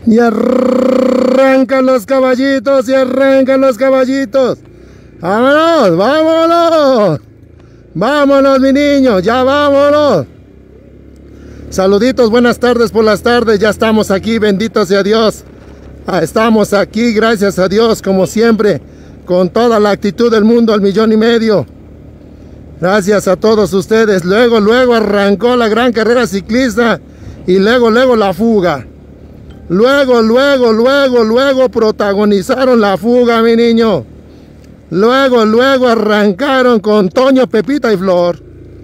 Y arrancan los caballitos, y arrancan los caballitos. ¡Vámonos, vámonos! ¡Vámonos, mi niño! ¡Ya vámonos! Saluditos, buenas tardes por las tardes. Ya estamos aquí, bendito sea Dios. Estamos aquí, gracias a Dios, como siempre, con toda la actitud del mundo al 1,5 millones. Gracias a todos ustedes. Luego arrancó la gran carrera ciclista y luego la fuga. Luego protagonizaron la fuga, mi niño. Luego arrancaron con Toño, Pepita y Flor.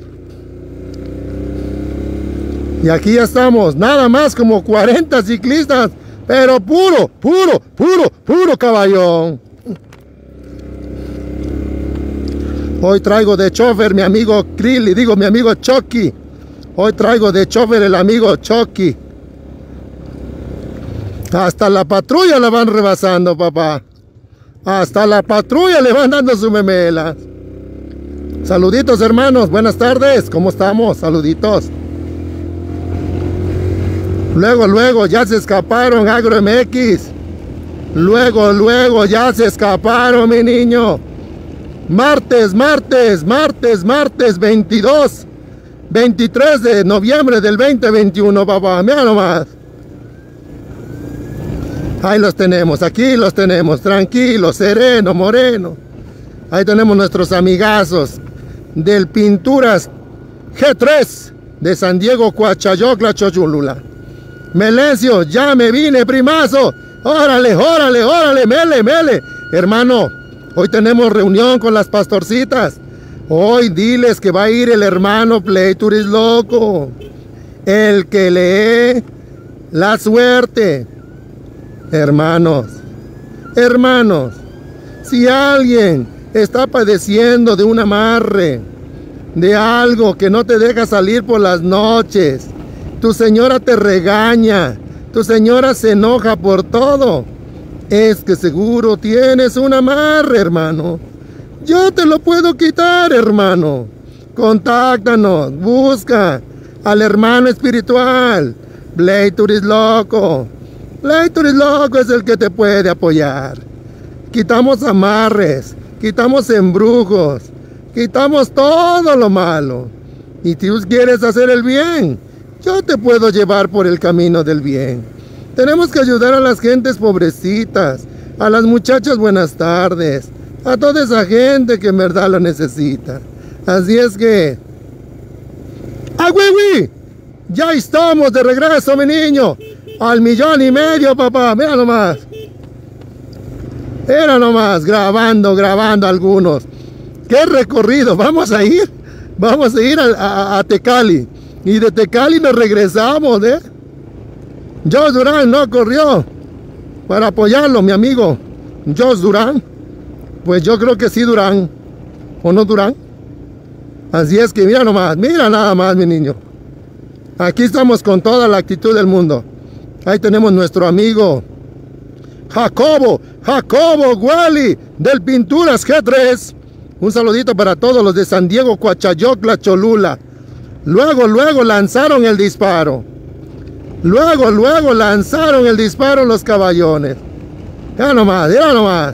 Y aquí ya estamos, nada más como 40 ciclistas, pero puro caballón. Hoy traigo de chofer mi amigo Krill, digo mi amigo Chucky. Hoy traigo de chofer el amigo Chucky. Hasta la patrulla la van rebasando, papá. Hasta la patrulla le van dando su memela. Saluditos, hermanos, buenas tardes, ¿cómo estamos? Saluditos. Luego ya se escaparon Agro MX. Luego ya se escaparon, mi niño. Martes 23 de noviembre del 2021, papá, mira nomás. Ahí los tenemos, aquí los tenemos, tranquilo, sereno, moreno. Ahí tenemos nuestros amigazos del Pinturas G3 de San Diego, Coachayocla, Cholula. Melencio, ya me vine, primazo. Órale, mele. Hermano, hoy tenemos reunión con las pastorcitas. Hoy diles que va a ir el hermano Pleitur is loco. El que lee la suerte. Hermanos, si alguien está padeciendo de un amarre, de algo que no te deja salir por las noches, tu señora te regaña, tu señora se enoja por todo, es que seguro tienes un amarre, hermano. Yo te lo puedo quitar, hermano. Contáctanos, busca al hermano espiritual. Pleitur is loco. Pleitur is loco es el que te puede apoyar. Quitamos amarres, quitamos embrujos, quitamos todo lo malo. Y si tú quieres hacer el bien, yo te puedo llevar por el camino del bien. Tenemos que ayudar a las gentes pobrecitas, a las muchachas buenas tardes, a toda esa gente que en verdad lo necesita. Así es que... ¡Ah, güey! Ya estamos de regreso, mi niño. Al 1,5 millones, papá. Mira nomás. Era nomás, grabando algunos. ¡Qué recorrido! Vamos a ir a Tecali. Y de Tecali nos regresamos, Jos Durán no corrió para apoyarlo, mi amigo. Jos Durán. Pues yo creo que sí Durán. ¿O no Durán? Así es que mira nomás, mira nada más, mi niño. Aquí estamos con toda la actitud del mundo. Ahí tenemos nuestro amigo Jacobo Guali del Pinturas G3. Un saludito para todos los de San Diego, Coachayocla, Cholula. Luego lanzaron el disparo. Luego lanzaron el disparo los caballones. Mira nomás.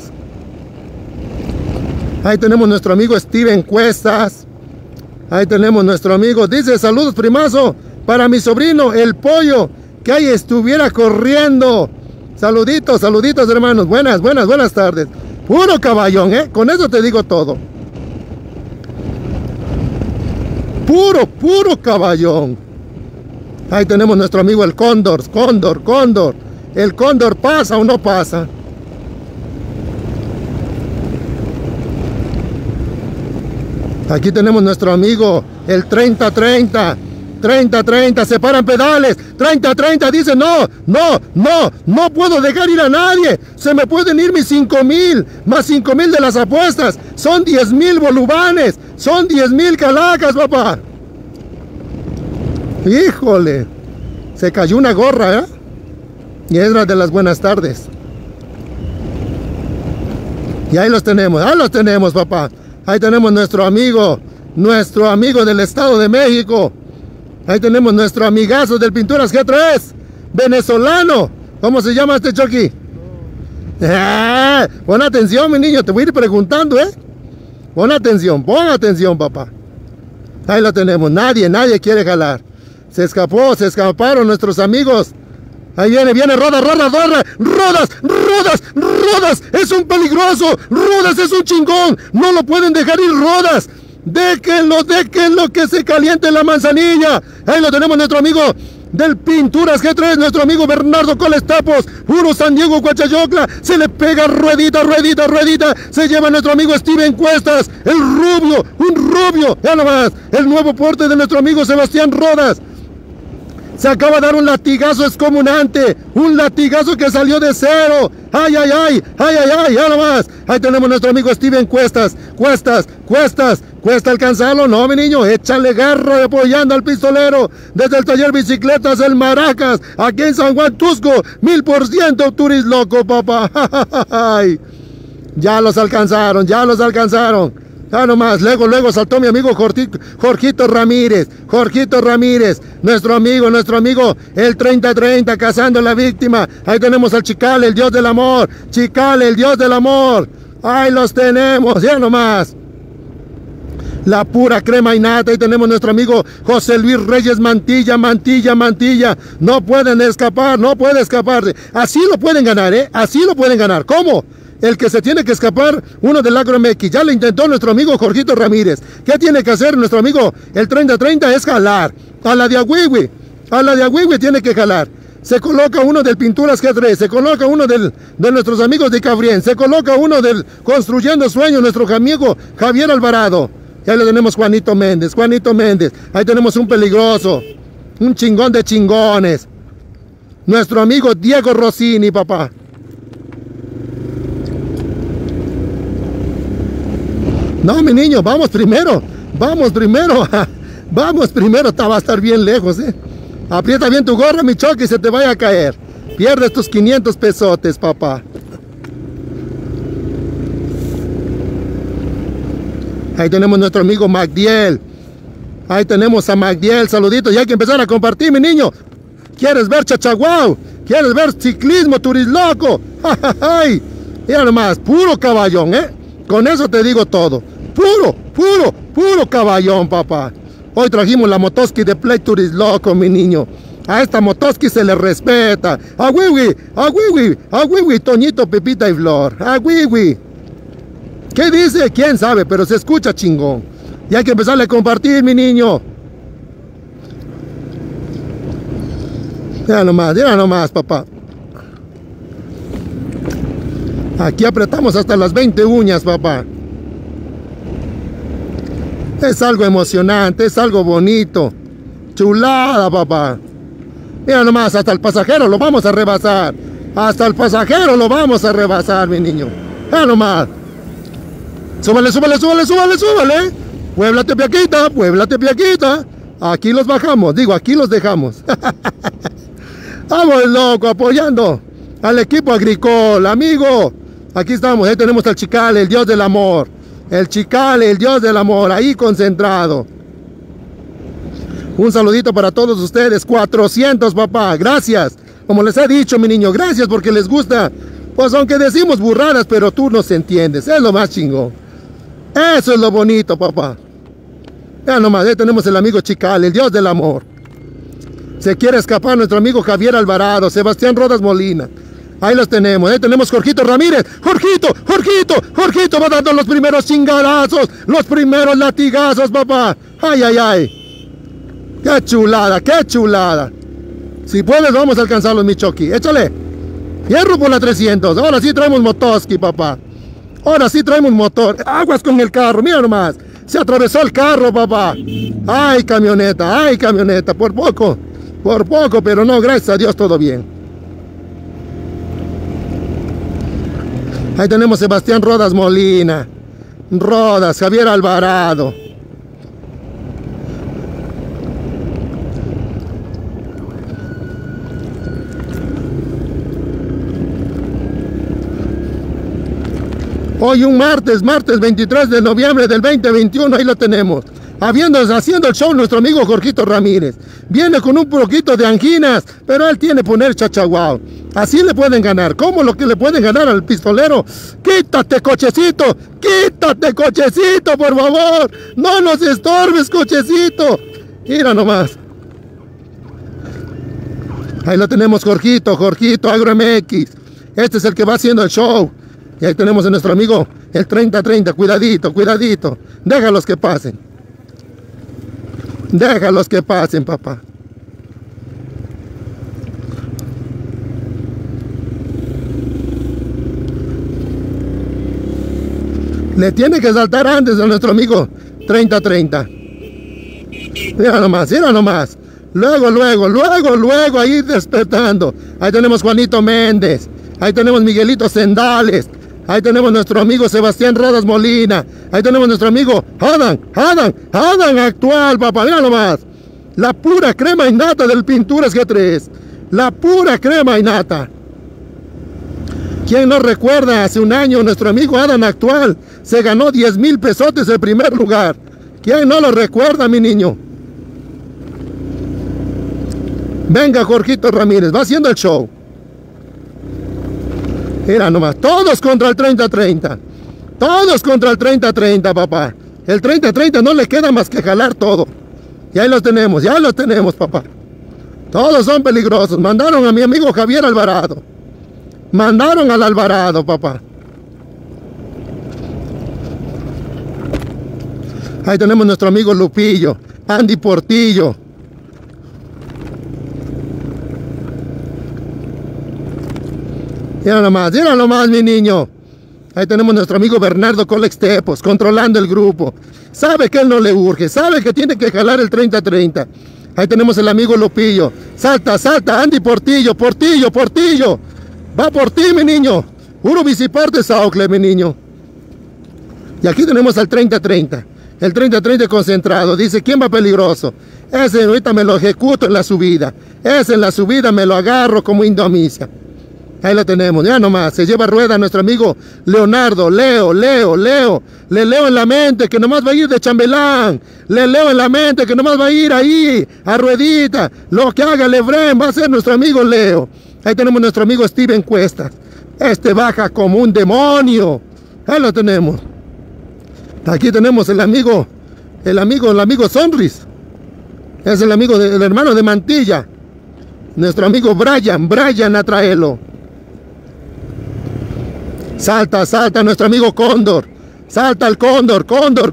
Ahí tenemos nuestro amigo Steven Cuestas. Ahí tenemos nuestro amigo. Dice, saludos, primazo, para mi sobrino, el pollo, que ahí estuviera corriendo. Saluditos, hermanos. Buenas tardes. Puro caballón, con eso te digo todo. Puro caballón. Ahí tenemos nuestro amigo el Cóndor. ¿El Cóndor pasa o no pasa? Aquí tenemos nuestro amigo el 30-30. 30-30, separan pedales. 30-30 dice, no puedo dejar ir a nadie. Se me pueden ir mis 5,000, más 5,000 de las apuestas. Son 10,000 bolubanes, son 10,000 calacas, papá. Híjole, se cayó una gorra, y es la de las buenas tardes. Y ahí los tenemos, papá. Ahí tenemos nuestro amigo del Estado de México. Ahí tenemos nuestro amigazo del Pinturas G3, venezolano. ¿Cómo se llama este Chucky? Pon atención, mi niño, te voy a ir preguntando, pon atención, papá. Ahí lo tenemos, nadie quiere jalar. Se escaparon nuestros amigos. Ahí viene Rodas, es un peligroso, Rodas es un chingón, no lo pueden dejar ir Rodas. Déjenlo que se caliente la manzanilla. Ahí lo tenemos, nuestro amigo del Pinturas G3, nuestro amigo Bernardo Colestapos, puro San Diego, Coachayocla, se le pega ruedita, se lleva nuestro amigo Steven Cuestas, un rubio, ya nomás, el nuevo porte de nuestro amigo Sebastián Rodas. Se acaba de dar un latigazo descomunante, un latigazo que salió de cero. Ay, ya nomás. Ahí tenemos nuestro amigo Steven Cuestas, cuesta alcanzarlo, no mi niño, échale garra apoyando al pistolero, desde el taller Bicicletas El Maracas, aquí en San Juan Tusco, 1000% Turisloco, papá. Ya los alcanzaron. Ya nomás, luego saltó mi amigo Jorgito Ramírez, nuestro amigo, el 30-30, cazando a la víctima. Ahí tenemos al Chicale, el dios del amor, ahí los tenemos, ya nomás. La pura crema y nata. Ahí tenemos nuestro amigo José Luis Reyes Mantilla, no pueden escapar, así lo pueden ganar, ¿cómo? El que se tiene que escapar, uno del Agro MX, ya lo intentó nuestro amigo Jorgito Ramírez. ¿Qué tiene que hacer nuestro amigo el 30-30? Es jalar, a la de Agüigüe tiene que jalar. Se coloca uno del Pinturas G3, se coloca uno de nuestros amigos de Cabrien, se coloca uno del Construyendo Sueños, nuestro amigo Javier Alvarado. Ya le tenemos Juanito Méndez, ahí tenemos un peligroso, un chingón de chingones, nuestro amigo Diego Rossini, papá. No, mi niño, vamos primero, va a estar bien lejos, Aprieta bien tu gorra, mi Chucky, y se te vaya a caer. Pierdes tus 500 pesotes, papá. Ahí tenemos nuestro amigo Magdiel. Ahí tenemos a Magdiel, saluditos, y hay que empezar a compartir, mi niño. ¿Quieres ver chachaguau? ¿Quieres ver ciclismo, turisloco? Mira nomás, puro caballón, Con eso te digo todo. Puro caballón, papá. Hoy trajimos la Motoski de Play Turisloco, mi niño. A esta Motoski se le respeta. Agüigüi, Toñito, Pepita y Flor. Agüigüi. ¿Qué dice? ¿Quién sabe? Pero se escucha chingón. Y hay que empezarle a compartir, mi niño. Ya nomás, papá. Aquí apretamos hasta las 20 uñas, papá. Es algo emocionante, es algo bonito. Chulada, papá. Mira nomás, hasta el pasajero lo vamos a rebasar. Mi niño. Mira nomás. Súbale. Puebla Tepeaquita. Aquí los bajamos, aquí los dejamos. Vamos, loco, apoyando al equipo agrícola, amigo. Aquí estamos, ahí tenemos al Chicale, el dios del amor. Ahí concentrado. Un saludito para todos ustedes. 400, papá, gracias. Como les he dicho, mi niño, gracias porque les gusta. Pues aunque decimos burradas, pero tú nos entiendes. Es lo más chingón. Eso es lo bonito, papá. Ya nomás, ahí tenemos el amigo Chicale, el dios del amor. Se quiere escapar nuestro amigo Javier Alvarado, Sebastián Rodas Molina. Ahí los tenemos, tenemos Jorgito Ramírez. Jorgito va dando los primeros chingadazos, los primeros latigazos, papá. Ay. Qué chulada. Si puedes, vamos a alcanzarlos, mi Chucky. Échale. Hierro por la 300. Ahora sí traemos Motoski, papá. Ahora sí traemos motor. Aguas con el carro, mira nomás. Se atravesó el carro, papá. Ay, camioneta. Por poco, pero no, gracias a Dios, todo bien. Ahí tenemos Sebastián Rodas Molina. Javier Alvarado. Hoy un martes 23 de noviembre del 2021, ahí lo tenemos. Haciendo el show nuestro amigo Jorgito Ramírez. Viene con un poquito de anginas, pero él tiene poner chachaguao. Así le pueden ganar. ¿Cómo lo que le pueden ganar al pistolero? Quítate, cochecito. Quítate, cochecito, por favor. No nos estorbes, cochecito. Mira nomás. Ahí lo tenemos, Jorgito Agro MX. Este es el que va haciendo el show. Y ahí tenemos a nuestro amigo, el 30-30. Cuidadito, cuidadito. Déjalos que pasen. Déjalos que pasen, papá. Le tiene que saltar antes a nuestro amigo 30-30. Mira nomás, mira nomás. Luego, ahí despertando. Ahí tenemos Juanito Méndez. Ahí tenemos Miguelito Sendales. Ahí tenemos nuestro amigo Sebastián Rodas Molina. Ahí tenemos nuestro amigo Adam actual, papá. Mira nomás. La pura crema innata del Pinturas G3. La pura crema innata. ¿Quién no recuerda? Hace un año nuestro amigo Adam actual se ganó 10,000 pesotes el primer lugar. ¿Quién no lo recuerda, mi niño? Venga, Jorgito Ramírez, va haciendo el show. Mira nomás, todos contra el 30-30. Todos contra el 30-30, papá. El 30-30 no le queda más que jalar todo. Y ahí los tenemos, papá. Todos son peligrosos. Mandaron a mi amigo Javier Alvarado. Mandaron al Alvarado, papá. Ahí tenemos nuestro amigo Lupillo, Andy Portillo. Mira nomás, mi niño. Ahí tenemos nuestro amigo Bernardo Colex Tepos, controlando el grupo. Sabe que él no le urge, sabe que tiene que jalar el 30-30. Ahí tenemos el amigo Lupillo. Salta, Andy Portillo. Va por ti, mi niño. Puro biciporte Saucle, mi niño. Y aquí tenemos al 30-30. El 30-30 concentrado. Dice, ¿quién va peligroso? Ese ahorita me lo ejecuto en la subida. Ese en la subida me lo agarro como indomisia. Ahí lo tenemos, ya nomás, se lleva rueda nuestro amigo Leonardo, Leo. Le leo en la mente que nomás va a ir de chambelán. Le leo en la mente que nomás va a ir ahí, a ruedita. Lo que haga Lebrén va a ser nuestro amigo Leo. Ahí tenemos nuestro amigo Steven Cuesta. Este baja como un demonio. Ahí lo tenemos. Aquí tenemos el amigo Sonris. Es el amigo del hermano de Mantilla. Nuestro amigo Brian Atraelo. Salta nuestro amigo Cóndor. Salta el Cóndor.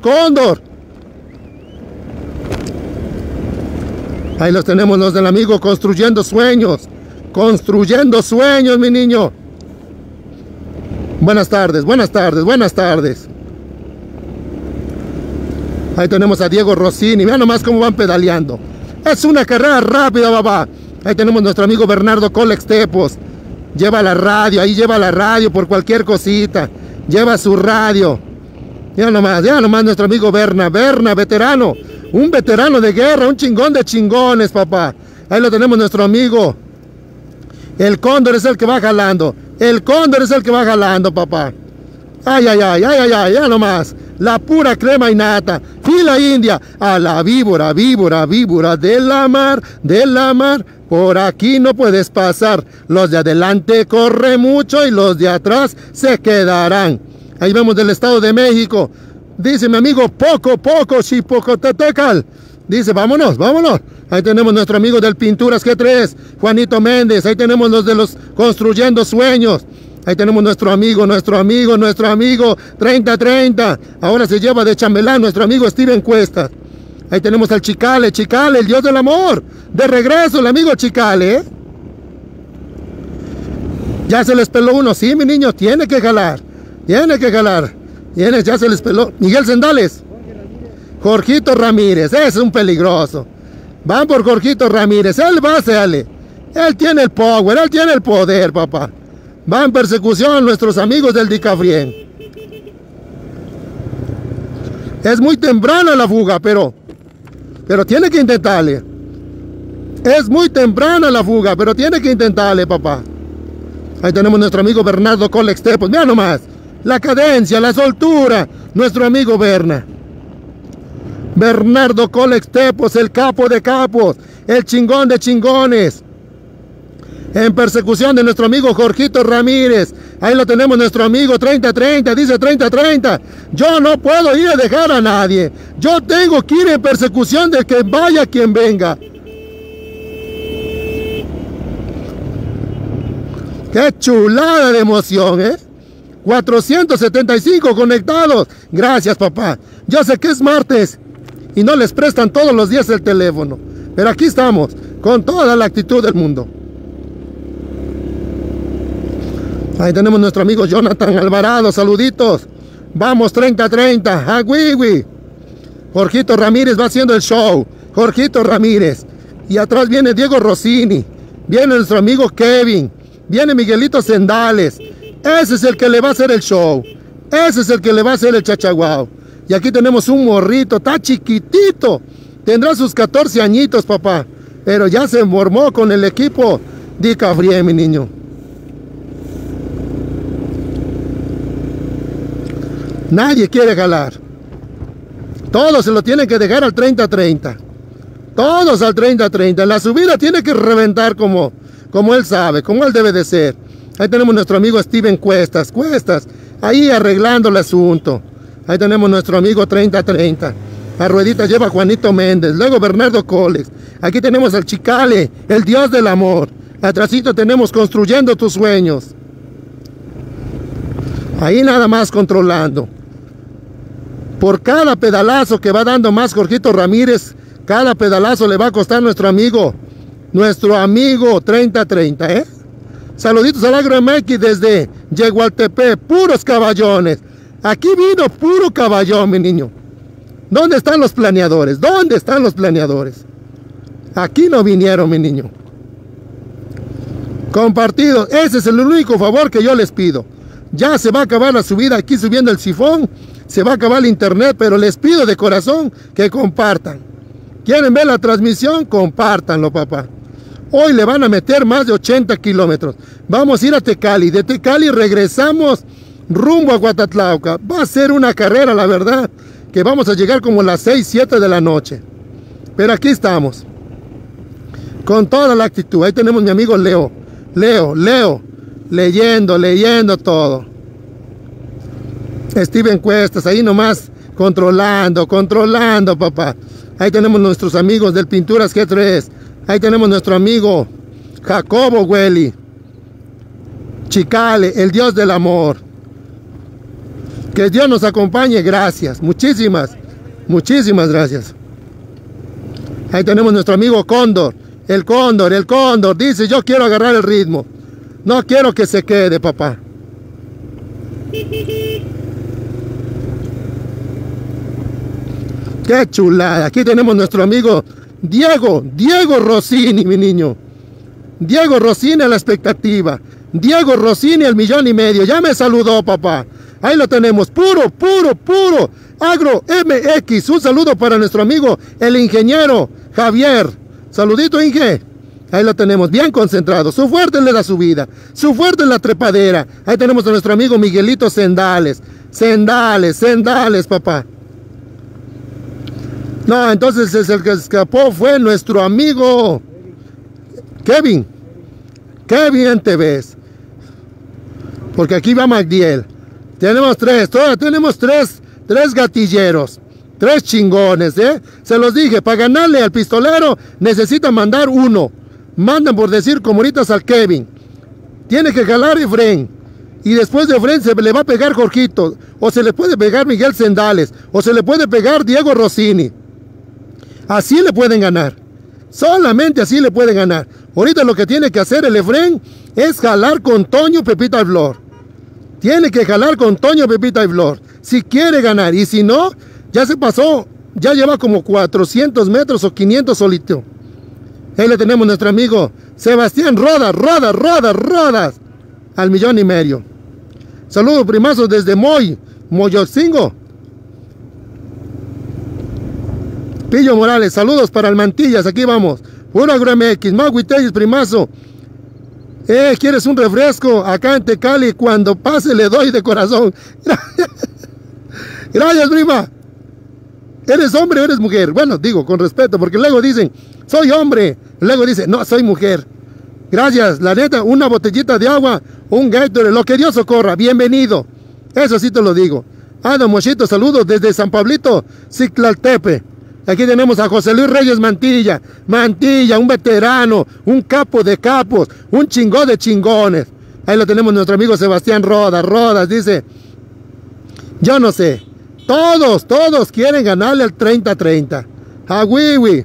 Ahí los tenemos, los del amigo Construyendo Sueños. Construyendo Sueños, mi niño. Buenas tardes. Ahí tenemos a Diego Rossini. Vean nomás cómo van pedaleando. Es una carrera rápida, papá. Ahí tenemos nuestro amigo Bernardo Colex Tepos. Lleva la radio por cualquier cosita. Lleva su radio. Ya nomás nuestro amigo Berna, veterano. Un veterano de guerra, un chingón de chingones, papá. Ahí lo tenemos nuestro amigo. El Cóndor es el que va jalando. Papá. Ay, ya nomás. La pura crema innata. Fila india. A la víbora de la mar. Por aquí no puedes pasar. Los de adelante corren mucho y los de atrás se quedarán. Ahí vemos del Estado de México. Dice mi amigo Poco, Chipocotetecal. Dice, vámonos. Ahí tenemos nuestro amigo del Pinturas G3, Juanito Méndez. Ahí tenemos los de los Construyendo Sueños. Ahí tenemos nuestro amigo 30-30. Ahora se lleva de chambelán nuestro amigo Steven Cuesta. Ahí tenemos al Chicale, el dios del amor. De regreso el amigo Chicale, Ya se les peló uno, sí, mi niño, tiene que jalar. Ya se les peló. Miguel Sendales. Jorgito Ramírez, ese es un peligroso. Van por Jorgito Ramírez, él va a hacerle. Él tiene el power, él tiene el poder, papá. Va en persecución nuestros amigos del Dicafrien. Es muy temprana la fuga, pero tiene que intentarle. Es muy temprana la fuga, pero tiene que intentarle, papá. Ahí tenemos nuestro amigo Bernardo Colex Tepos. Mira nomás, la cadencia, la soltura. Nuestro amigo Bernardo Colex Tepos, el capo de capos. el chingón de chingones. En persecución de nuestro amigo Jorgito Ramírez. Ahí lo tenemos, nuestro amigo 30-30, dice 30-30. Yo no puedo ir a dejar a nadie. Yo tengo que ir en persecución de que vaya quien venga. Qué chulada de emoción, 475 conectados. Gracias, papá. Yo sé que es martes y no les prestan todos los días el teléfono. Pero aquí estamos, con toda la actitud del mundo. Ahí tenemos nuestro amigo Jonathan Alvarado, saluditos. Vamos 30-30, a Wiwi. Jorgito Ramírez va haciendo el show. Jorgito Ramírez. Y atrás viene Diego Rossini. Viene nuestro amigo Kevin. Viene Miguelito Sendales. Ese es el que le va a hacer el show. Ese es el que le va a hacer el chachaguao. Y aquí tenemos un morrito, está chiquitito. Tendrá sus 14 añitos, papá. Pero ya se formó con el equipo de Cafrié, mi niño. Nadie quiere jalar. Todos se lo tienen que dejar al 30-30. Todos al 30-30. En la subida tiene que reventar como él sabe, como él debe de ser. Ahí tenemos nuestro amigo Steven Cuestas. Ahí arreglando el asunto. Ahí tenemos nuestro amigo 30-30. La ruedita lleva Juanito Méndez. Luego Bernardo Coles. Aquí tenemos al Chicale, el Dios del amor. Atrásito tenemos Construyendo tus sueños. Ahí nada más controlando. Por cada pedalazo que va dando más Jorgito Ramírez, cada pedalazo le va a costar nuestro amigo 30-30, Saluditos al Agro MX desde Yegualtepec, puros caballones. Aquí vino puro caballón, mi niño. ¿Dónde están los planeadores? ¿Dónde están los planeadores? Aquí no vinieron, mi niño. Compartido, ese es el único favor que yo les pido. Ya se va a acabar la subida aquí subiendo el sifón. Se va a acabar el internet, pero les pido de corazón que compartan. ¿Quieren ver la transmisión? Compártanlo, papá. Hoy le van a meter más de 80 kilómetros. Vamos a ir a Tecali. De Tecali regresamos rumbo a Guatatlauca. Va a ser una carrera, la verdad, que vamos a llegar como a las 6, 7 de la noche. Pero aquí estamos. Con toda la actitud. Ahí tenemos mi amigo Leo. Leyendo todo. Steven Cuestas, ahí nomás controlando, papá. Ahí tenemos nuestros amigos del Pinturas G3. Ahí tenemos nuestro amigo Jacobo Welly. Chicale, el Dios del amor. Que Dios nos acompañe, gracias. Muchísimas gracias. Ahí tenemos nuestro amigo Cóndor. El Cóndor. Dice, yo quiero agarrar el ritmo. No quiero que se quede, papá. Qué chulada. Aquí tenemos nuestro amigo Diego Rossini, mi niño. Diego Rossini a la expectativa. Diego Rossini al 1,5 millones. Ya me saludó, papá. Ahí lo tenemos. Puro Agro MX. Un saludo para nuestro amigo, el ingeniero Javier. Saludito, Inge. Ahí lo tenemos, bien concentrado. Su fuerte es la subida. Su fuerte es la trepadera. Ahí tenemos a nuestro amigo Miguelito Sendales. Sendales, papá. No, entonces el que escapó fue nuestro amigo Kevin. Kevin TVs. Porque aquí va Magdiel. Tenemos tres gatilleros. 3 chingones, Se los dije, para ganarle al pistolero necesitan mandar uno. Mandan por decir como ahorita al Kevin. Tiene que jalar Efren. Y después de Efren se le va a pegar Jorgito. O se le puede pegar Miguel Sendales. O se le puede pegar Diego Rossini. Así le pueden ganar. Solamente así le pueden ganar. Ahorita lo que tiene que hacer el Efren es jalar con Toño, Pepita y Flor. Tiene que jalar con Toño, Pepita y Flor. Si quiere ganar. Y si no, ya se pasó. Ya lleva como 400 metros o 500 solito. Ahí le tenemos nuestro amigo Sebastián Rodas. Al 1,5 millones. Saludos primazos desde Moyocingo. Pillo Morales, saludos para el Mantillas, aquí vamos. Puro Agro MX, Magui Telles, primazo. ¿Quieres un refresco? Acá en Tecali, cuando pase le doy de corazón. Gracias, prima. ¿Eres hombre o eres mujer? Bueno, digo, con respeto, porque luego dicen, soy hombre. Luego dice, no, soy mujer. Gracias, la neta, una botellita de agua, un Gatorade, lo que Dios socorra, bienvenido. Eso sí te lo digo. Don Mochito, saludos desde San Pablito, Ciclaltepe. Aquí tenemos a José Luis Reyes Mantilla. Mantilla, un veterano, un capo de capos, un chingón de chingones. Ahí lo tenemos nuestro amigo Sebastián Rodas. Rodas dice, yo no sé, todos quieren ganarle al 30-30. A Wiwi.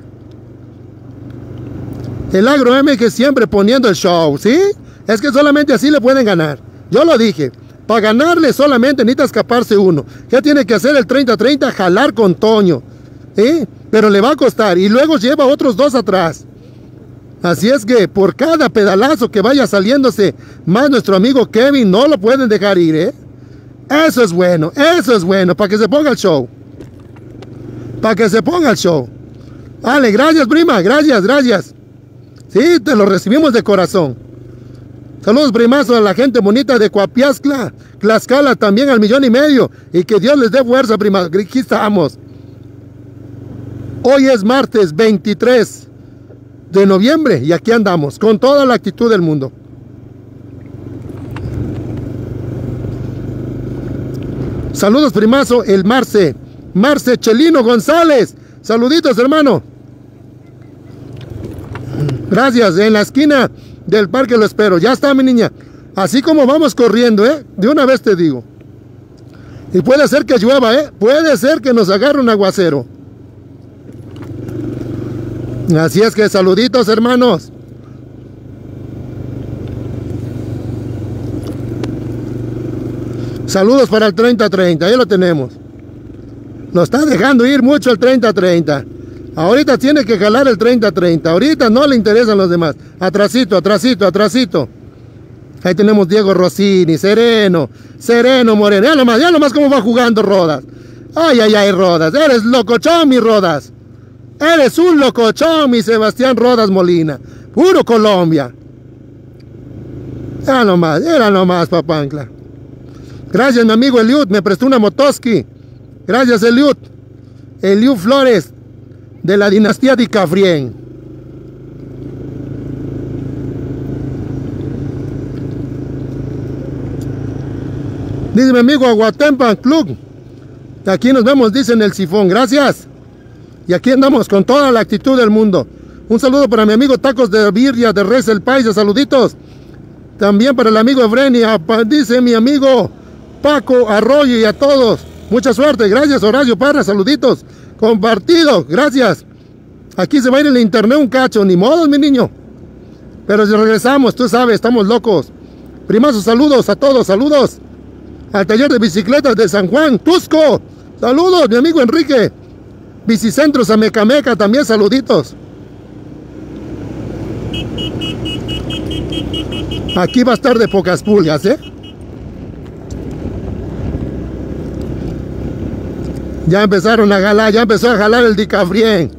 El Agro MX siempre poniendo el show, ¿sí? Es que solamente así le pueden ganar. Yo lo dije, para ganarle solamente necesita escaparse uno. ¿Qué tiene que hacer el 30-30? Jalar con Toño. ¿Sí? Pero le va a costar y luego lleva otros 2 atrás. Así es que por cada pedalazo que vaya saliéndose más nuestro amigo Kevin, no lo pueden dejar ir, ¿eh? Eso es bueno, para que se ponga el show. Para que se ponga el show. Ale, gracias prima, gracias. Sí, te lo recibimos de corazón. Saludos primazo a la gente bonita de Coapiazcla, Tlaxcala también al 1,5 millones. Y que Dios les dé fuerza, prima. Aquí estamos. Hoy es martes 23 de noviembre y aquí andamos con toda la actitud del mundo. Saludos primazo, el Marce Chelino González. Saluditos hermano. Gracias, en la esquina del parque lo espero. Ya está mi niña. Así como vamos corriendo, de una vez te digo. Y puede ser que llueva, puede ser que nos agarre un aguacero. Así es que saluditos hermanos. Saludos para el 30-30, ahí lo tenemos. Lo está dejando ir mucho el 30-30. Ahorita tiene que jalar el 30-30. Ahorita no le interesan los demás. Atrasito. Ahí tenemos Diego Rossini, Sereno Moreno. Ya nomás cómo va jugando Rodas. Ay, Rodas. Eres locochón, mi Rodas. Eres un locochón, mi Sebastián Rodas Molina. Puro Colombia. Era nomás, papancla. Gracias, mi amigo Eliud. Me prestó una Motoski. Gracias, Eliud. Eliud Flores, de la dinastía de Cafrien. Dice mi amigo Aguatempan Club. Aquí nos vemos, dice en el sifón. Gracias. Y aquí andamos con toda la actitud del mundo. Un saludo para mi amigo Tacos de Birria de Res El País. Saluditos. También para el amigo Evrenia. Dice mi amigo Paco Arroyo y a todos. Mucha suerte. Gracias, Horacio Parra. Saluditos. Compartido. Gracias. Aquí se va a ir el internet un cacho. Ni modo, mi niño. Pero si regresamos, tú sabes, estamos locos. Primazos, saludos a todos. Saludos al taller de bicicletas de San Juan, Tusco. Saludos, mi amigo Enrique. Bicicentros a Mecameca, también saluditos. Aquí va a estar de pocas pulgas, Ya empezaron a jalar, ya empezó a jalar el Dicafrien.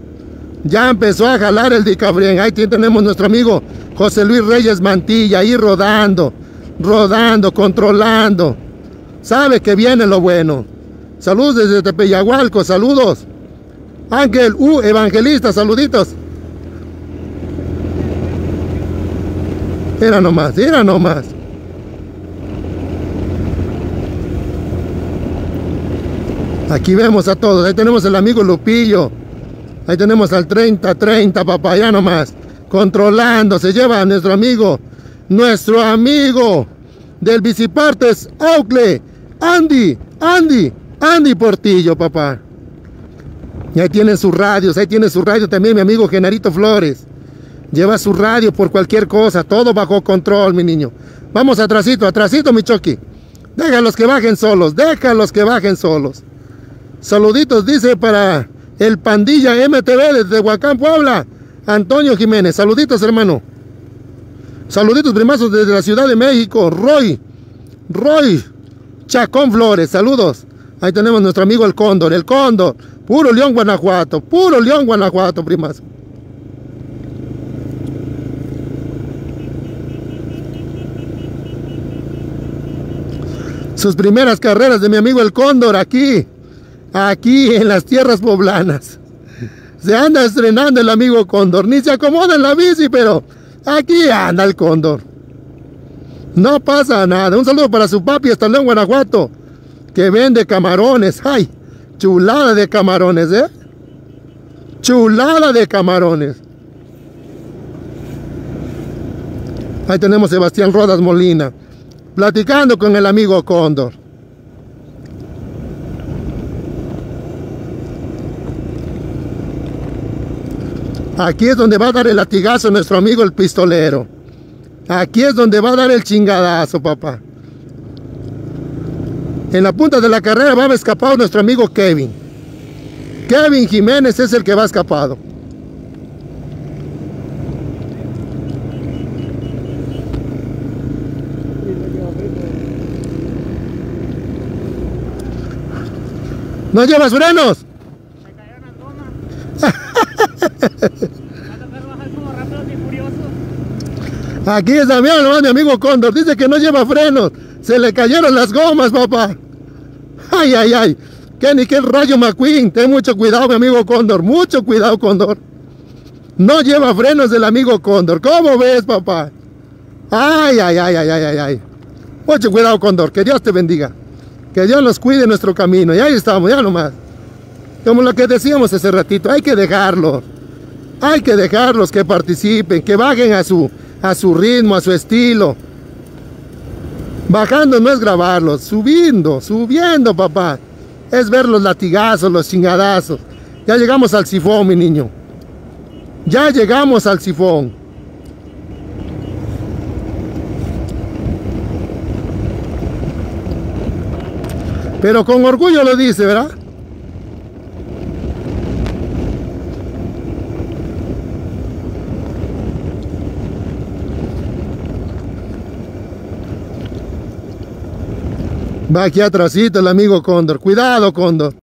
Ahí tenemos nuestro amigo José Luis Reyes Mantilla, ahí rodando, controlando. Sabe que viene lo bueno. Saludos desde Tepeyagualco, saludos. Ángel Evangelista, saluditos. Era nomás. Aquí vemos a todos. Ahí tenemos el amigo Lupillo. Ahí tenemos al 30-30, papá, ya nomás. Controlando, se lleva a nuestro amigo del Bicipartes Aucle, Andy Portillo, papá. Y ahí tienen sus radios, también mi amigo Genarito Flores. Lleva su radio por cualquier cosa, todo bajo control, mi niño. Vamos atrasito, mi Choqui. Déjalos que bajen solos. Saluditos, dice, para el Pandilla MTV desde Tehuacán, Puebla. Antonio Jiménez, saluditos, hermano. Saluditos, primazos, desde la Ciudad de México. Roy Chacón Flores, saludos. Ahí tenemos nuestro amigo el Cóndor. Puro León, Guanajuato, primazo. Sus primeras carreras de mi amigo el Cóndor aquí en las tierras poblanas. Se anda estrenando el amigo cóndor. Ni se acomoda en la bici, pero aquí anda el cóndor. No pasa nada. Un saludo para su papi hasta León, Guanajuato, que vende camarones. ¡Ay! Chulada de camarones, ¿eh? Chulada de camarones. Ahí tenemos a Sebastián Rodas Molina, platicando con el amigo cóndor. Aquí es donde va a dar el latigazo nuestro amigo el pistolero. Aquí es donde va a dar el chingadazo, papá. En la punta de la carrera va escapado nuestro amigo Kevin. Kevin Jiménez es el que va escapado. ¿No llevas frenos? Me cayeron las gomas. Va a tocar bajar como Rápidos y Furiosos. Aquí es Damián, nomás mi amigo cóndor. Dice que no lleva frenos. Se le cayeron las gomas, papá. Ay, ay, ay. Que ni que el Rayo McQueen. Ten mucho cuidado, mi amigo cóndor. Mucho cuidado, cóndor. No lleva frenos el amigo cóndor. ¿Cómo ves, papá? Ay, ay, ay, ay, ay, ay, ay. Mucho cuidado, cóndor. Que Dios te bendiga. Que Dios nos cuide nuestro camino. Y ahí estamos, ya nomás. Como lo que decíamos hace ratito. Hay que dejarlos. Hay que dejarlos que participen. Que bajen a su ritmo, a su estilo. Bajando no es grabarlos. Subiendo, subiendo, papá. Es ver los latigazos, los chingadazos. Ya llegamos al sifón, mi niño. Ya llegamos al sifón. Pero con orgullo lo dice, ¿verdad? Va aquí atrásito el amigo cóndor. Cuidado, cóndor.